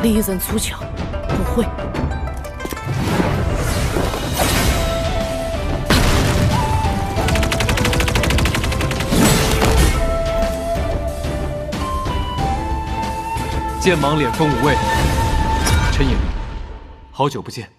利刃出鞘，不会。 剑芒脸峰五位，陈颖，好久不见。